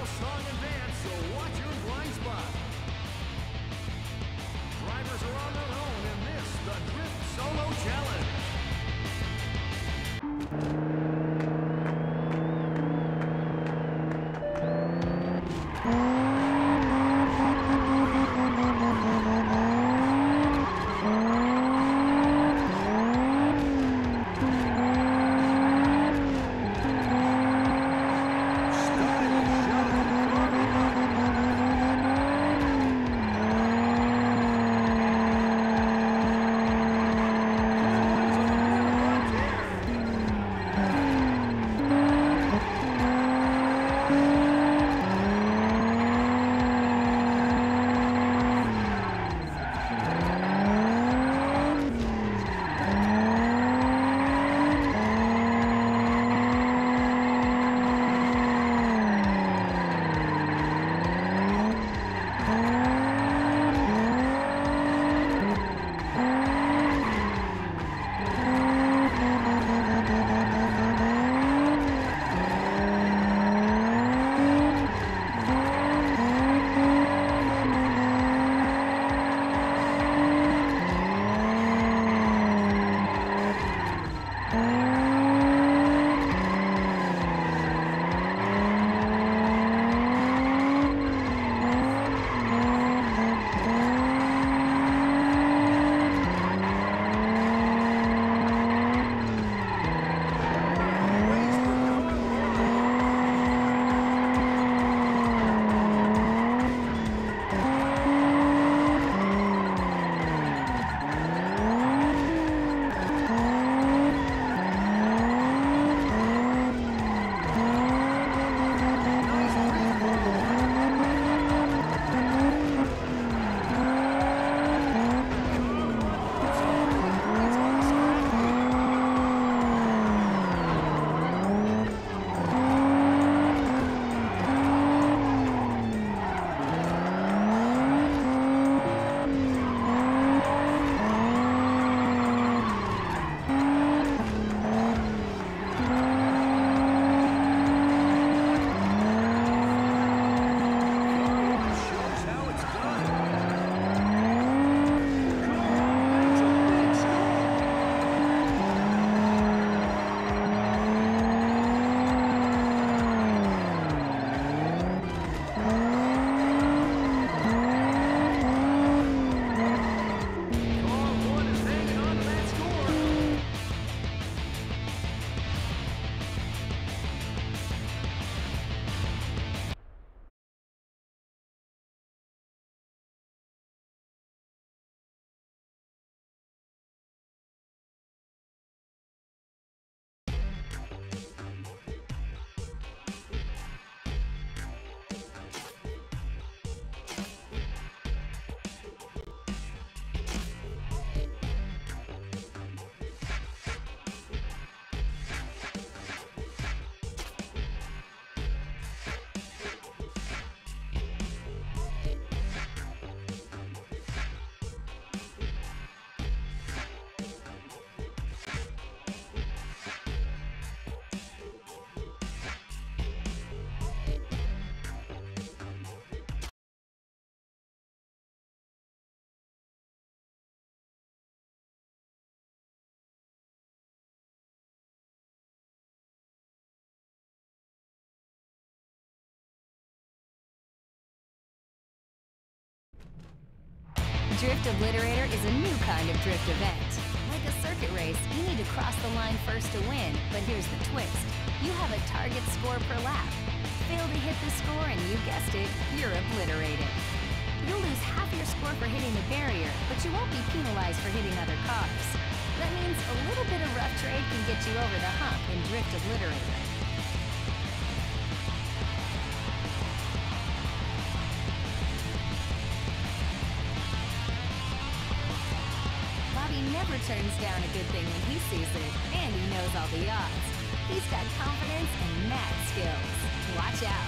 all song and dance, so watch your blind spot. Drivers are on their own in this, the Drift Solo Challenge. Drift Obliterator is a new kind of drift event. Like a circuit race, you need to cross the line first to win, but here's the twist. You have a target score per lap. Fail to hit the score and you guessed it, you're obliterated. You'll lose half your score for hitting the barrier, but you won't be penalized for hitting other cars. That means a little bit of rough trade can get you over the hump in Drift Obliterator. Bobby never turns down a good thing when he sees it, and he knows all the odds. He's got confidence and mad skills. Watch out.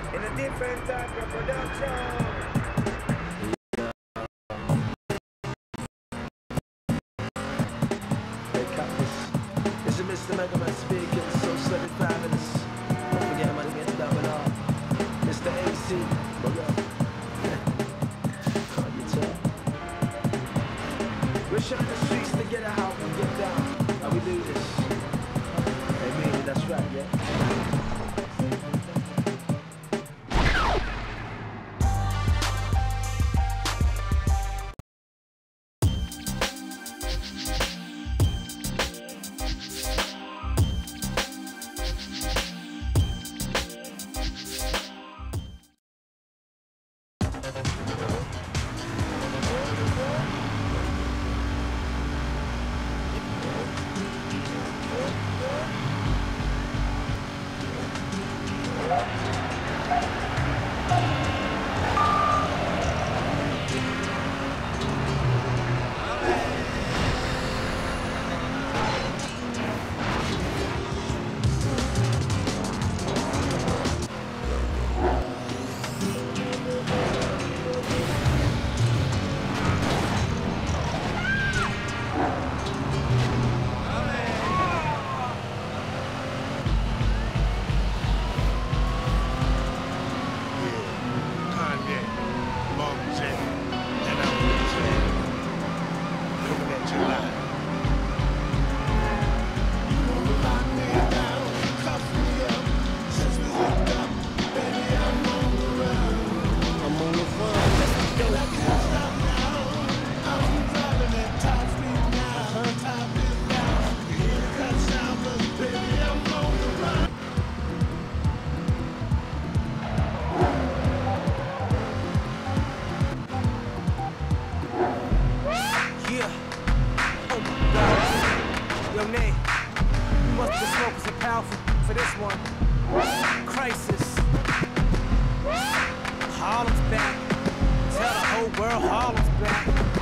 in a different type of production. This is Mr. Mega Man speaking, so 75 minutes. Don't forget I'm against double R. Mr. AC, bug up. Can't you tell? We're showing the streets to get out and get down. How we do this? Hey, baby, that's right, yeah? For this one, Crisis. Harlem's back. Tell the whole world Harlem's back.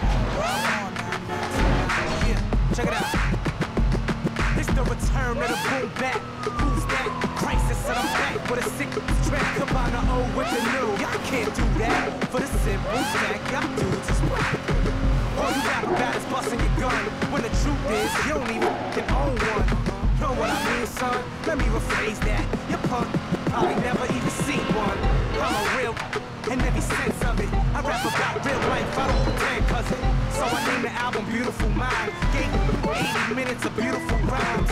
Yeah, check it out. It's the return of the boom back. Who's that? Crisis, and I'm back with a sick track. Combine the old with the new. Y'all can't do that. For the simple fact, y'all dudes is whack. All you rap about is busting your gun. When the truth is, you don't even own one. Know what I mean, son? Let me rephrase that. Your punk probably never even seen one. I'm a real in every sense of it. I rap about real life, I don't pretend, cousin. So I named the album Beautiful Mind. Gave 80 minutes of beautiful rhymes.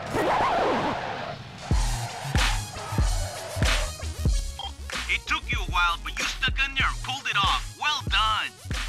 It took you a while, but you stuck in there and pulled it off. Well done.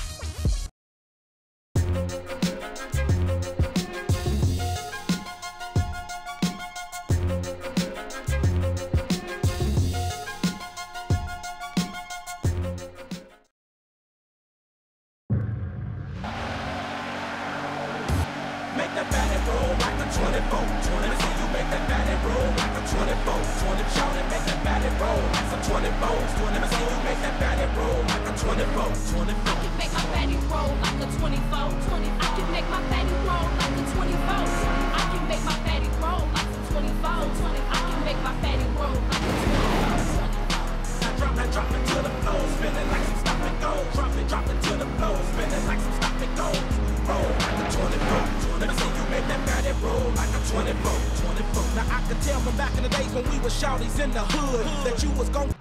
Make that body roll like a 24. Let me see you make that body roll like a 24. 20 shout and make that body roll like some 24s. Let me see you make that body roll like a 24. 24. I can make my body roll like a 24. I can make my body roll like a 24. I can make my body roll like a 24. I can make my body roll like a 24. Now drop it to the floor, spinning like some stop and go. Drop it to the floor, spinning like some stop and go. Roll like a 24. Let me see you make that body roll like a 24. 24. Now I could tell from back in the days when we were shawties in the hood that you was gon'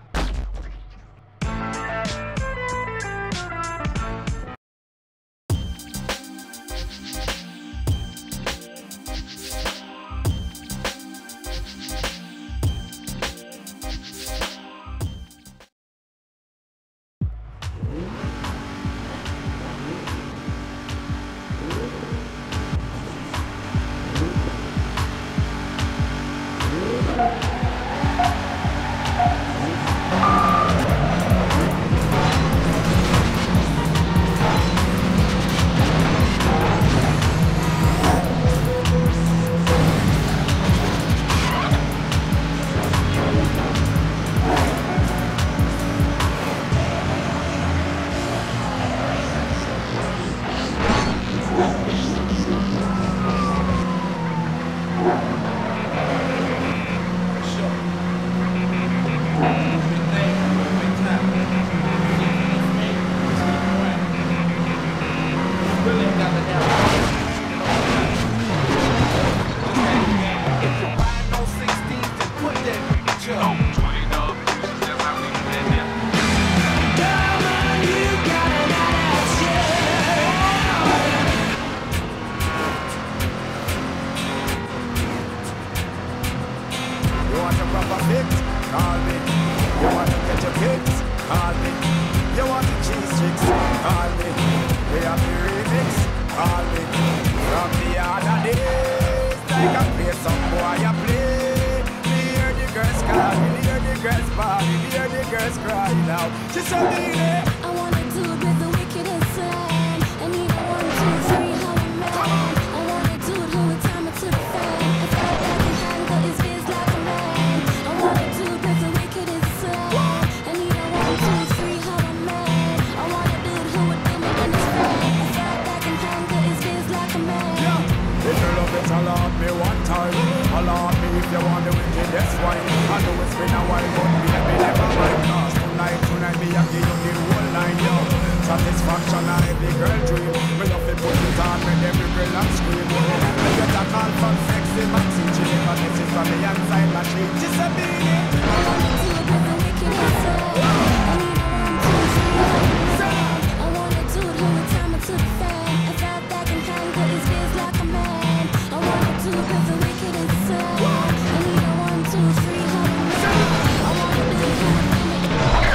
hits, call me. You want the cheese chicks, call me. We have the remix, call me. From the other days, like I play some boy, I play. Me hear the girls call, me hear the girls party, me hear the girls cry now. She said me there. I wanna do it with the wickedest slang. I need a 1, 2, 3, how I'm mad. I wanna do it, hold it, time it to the fan. If I back and handle his biz like a man. I wanna do it with the wickedest slang. I need a 1, 2, 3, how I'm mad. I wanna do it, hold it, do me in his fan. If I back and handle his biz like a man. If you love it, allow me one time. Allow me if you want the wickedest wine. I know it's been a while, but baby, never mind. Cause tonight, me, I give you the whole line, yo. Satisfaction and every girl dream. We love it, put it on, make every girl and scream. I get a call from sexy Maxi Jim, but this is from the inside machine. Just a minute. I wanna do it with the wickedest slang. I need a 1, 2, 3, how I'm mad. I wanna do it, hold it, time it to the fan. If I back and handle his biz like a man. I wanna do it with the wickedest slang. I need a 1, 2, 3, how I'm mad. I wanna do it, hold it, do me.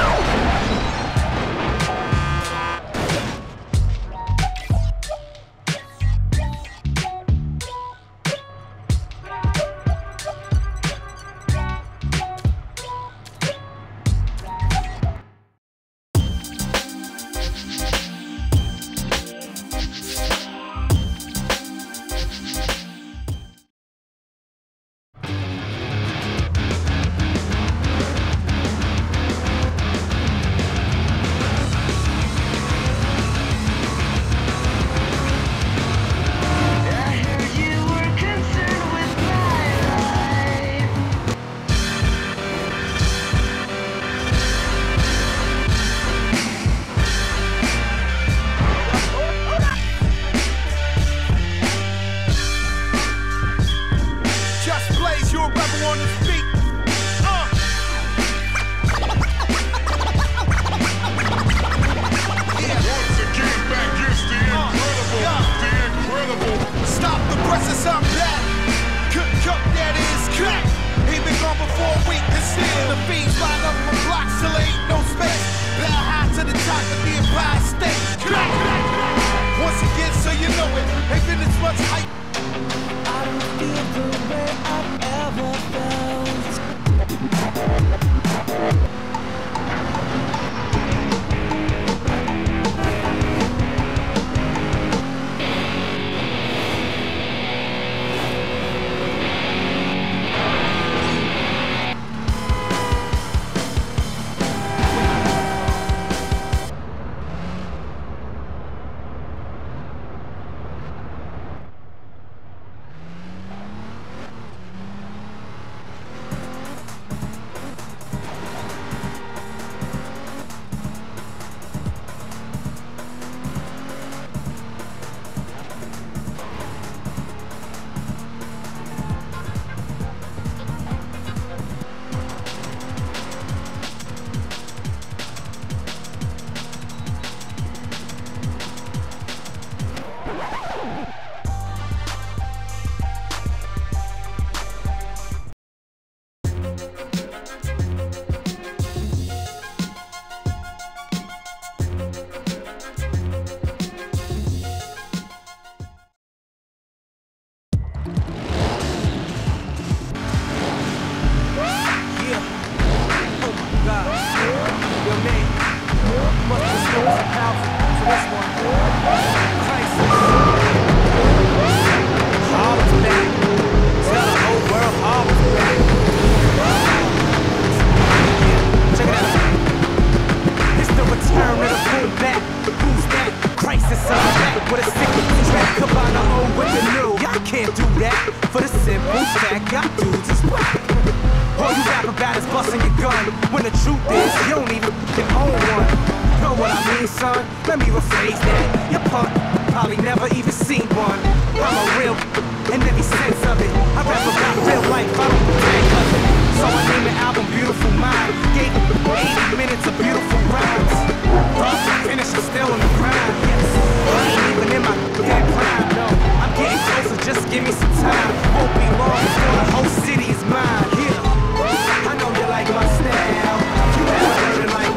When the truth is, you don't even own one. Know what I mean, son? Let me rephrase that. Your punk probably never even seen one. I'm a real in every sense of it. I rap about real life, I don't pretend of it. So I name the album Beautiful Mind. Gave 80 minutes of beautiful rhymes. Rough and finish, I'm still in the grind. Yes, I ain't even in my dead prime. No, I'm getting closer, just give me some time. Won't be long before the whole city is mine. Yeah, I know you like my style. You haven't heard it like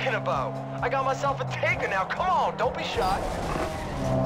talking about? I got myself a taker now. Come on, don't be shy.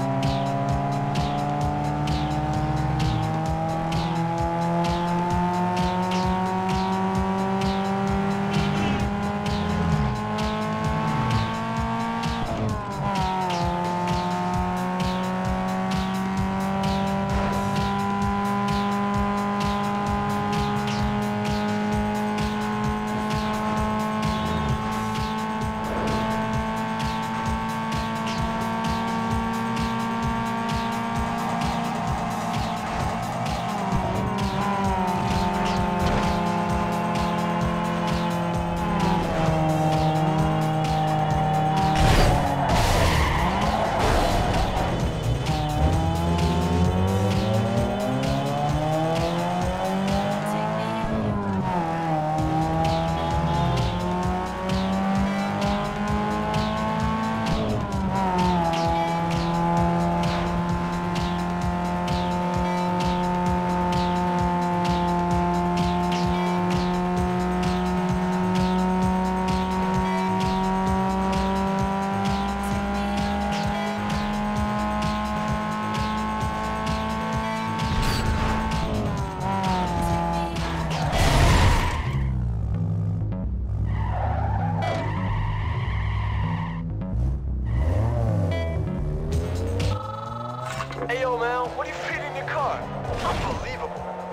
Hey, yo, man, what are you feeding in your car? Unbelievable.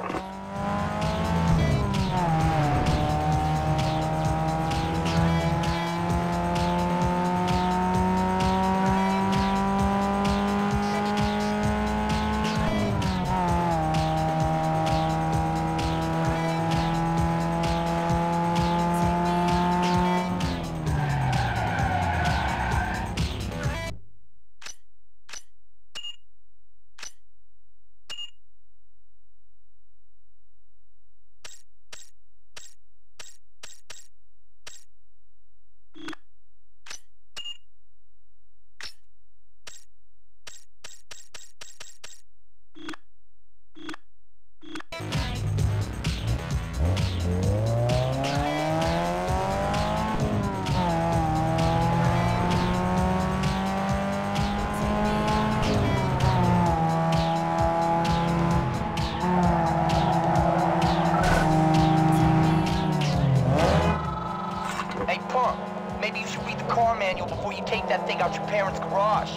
Maybe you should read the car manual before you take that thing out your parents' garage.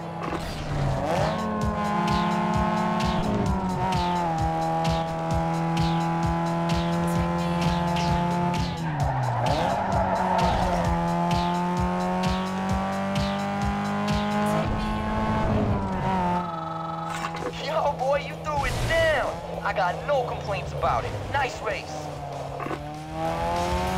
Yo, boy, you threw it down. I got no complaints about it. Nice race.